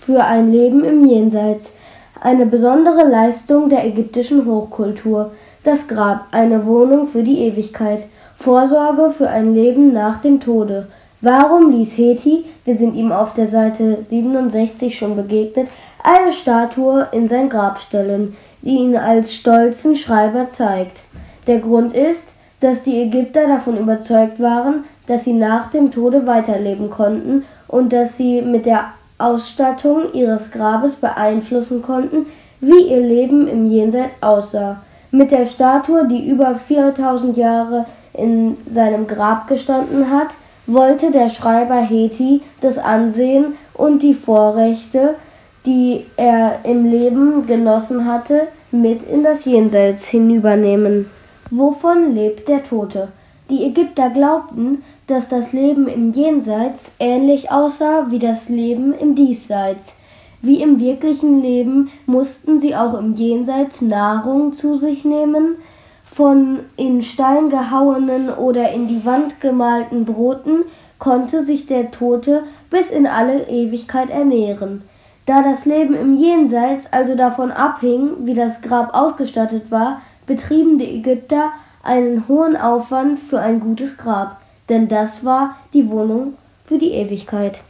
für ein Leben im Jenseits. Eine besondere Leistung der ägyptischen Hochkultur. Das Grab, eine Wohnung für die Ewigkeit. Vorsorge für ein Leben nach dem Tode. Warum ließ Heti, wir sind ihm auf der Seite 67 schon begegnet, eine Statue in sein Grab stellen, die ihn als stolzen Schreiber zeigt? Der Grund ist, dass die Ägypter davon überzeugt waren, dass sie nach dem Tode weiterleben konnten und dass sie mit der Ausstattung ihres Grabes beeinflussen konnten, wie ihr Leben im Jenseits aussah. Mit der Statue, die über 4000 Jahre in seinem Grab gestanden hat, wollte der Schreiber Heti das Ansehen und die Vorrechte, die er im Leben genossen hatte, mit in das Jenseits hinübernehmen. Wovon lebt der Tote? Die Ägypter glaubten, dass das Leben im Jenseits ähnlich aussah wie das Leben im Diesseits. Wie im wirklichen Leben mussten sie auch im Jenseits Nahrung zu sich nehmen. Von in Stein gehauenen oder in die Wand gemalten Broten konnte sich der Tote bis in alle Ewigkeit ernähren. Da das Leben im Jenseits also davon abhing, wie das Grab ausgestattet war, betrieben die Ägypter einen hohen Aufwand für ein gutes Grab, denn das war die Wohnung für die Ewigkeit.